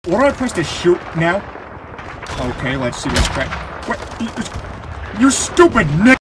What do I press to shoot now? Okay, let's see this crap. What? You stupid nick!